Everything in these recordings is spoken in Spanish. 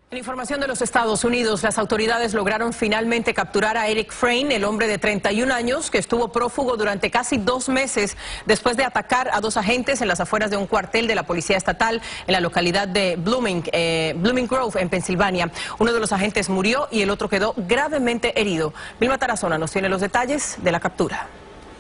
En información de los Estados Unidos, las autoridades lograron finalmente capturar a Eric Frayne, el hombre de 31 años que estuvo prófugo durante casi 2 meses después de atacar a 2 agentes en las afueras de un cuartel de la Policía Estatal en la localidad de Blooming Grove, en Pensilvania. Uno de los agentes murió y el otro quedó gravemente herido. Vilma Tarazona nos tiene los detalles de la captura.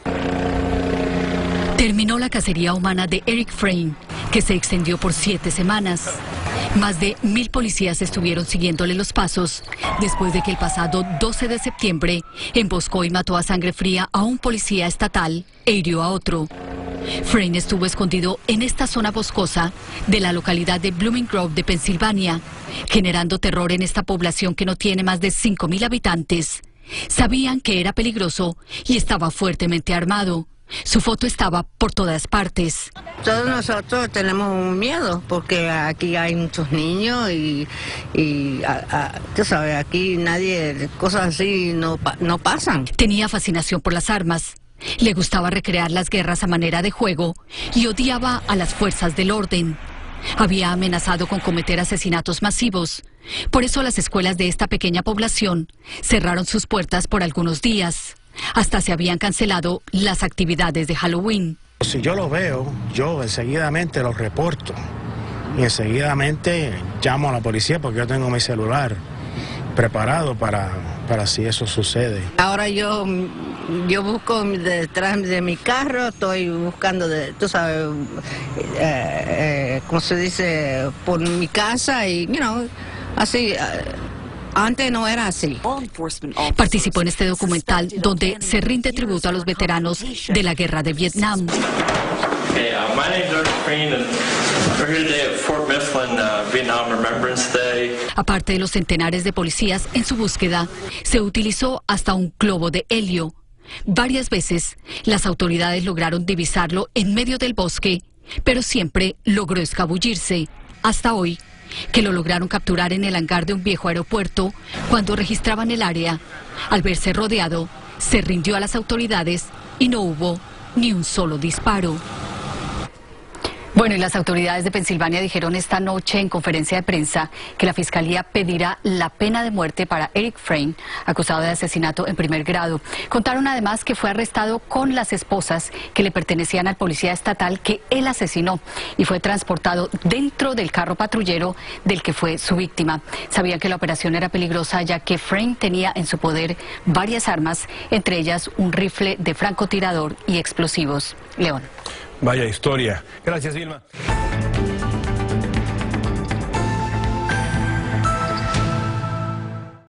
Terminó la cacería humana de Eric Frayne, que se extendió por 7 semanas. Más de 1000 policías estuvieron siguiéndole los pasos después de que el pasado 12 de septiembre emboscó y mató a sangre fría a un policía estatal e hirió a otro. Frayne estuvo escondido en esta zona boscosa de la localidad de Blooming Grove de Pensilvania, generando terror en esta población que no tiene más de 5000 habitantes. Sabían que era peligroso y estaba fuertemente armado. Su foto estaba por todas partes. Todos nosotros tenemos un miedo porque aquí hay muchos niños y tú sabes, aquí nadie, cosas así no pasan. Tenía fascinación por las armas. Le gustaba recrear las guerras a manera de juego y odiaba a las fuerzas del orden. Había amenazado con cometer asesinatos masivos. Por eso las escuelas de esta pequeña población cerraron sus puertas por algunos días. Hasta se habían cancelado las actividades de Halloween. Si yo lo veo, yo enseguidamente lo reporto y enseguidamente llamo a la policía porque yo tengo mi celular preparado para si eso sucede. Ahora yo busco detrás de mi carro, estoy buscando, tú sabes, ¿cómo se dice? Por mi casa y, así. Antes no era así. Participó en este documental donde se rinde tributo a los veteranos de la guerra de Vietnam. Aparte de los centenares de policías en su búsqueda, se utilizó hasta un globo de helio. Varias veces las autoridades lograron divisarlo en medio del bosque, pero siempre logró escabullirse. Hasta hoy, que lo lograron capturar en el hangar de un viejo aeropuerto cuando registraban el área. Al verse rodeado, se rindió a las autoridades y no hubo ni un solo disparo. Bueno, y las autoridades de Pensilvania dijeron esta noche en conferencia de prensa que la Fiscalía pedirá la pena de muerte para Eric Frayne, acusado de asesinato en primer grado. Contaron además que fue arrestado con las esposas que le pertenecían al policía estatal que él asesinó y fue transportado dentro del carro patrullero del que fue su víctima. Sabían que la operación era peligrosa ya que Frayne tenía en su poder varias armas, entre ellas un rifle de francotirador y explosivos. León. Vaya historia. Gracias, Vilma.